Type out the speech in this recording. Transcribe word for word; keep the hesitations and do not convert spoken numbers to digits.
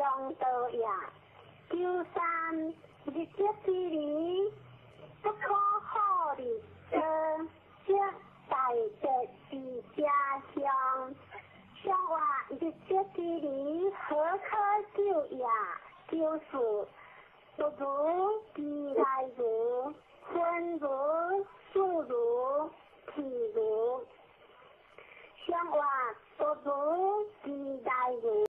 相道也。九三日节之里，不可好日多，即大节是家乡。相话日节之里，何可救也？就是不如地来如，分如。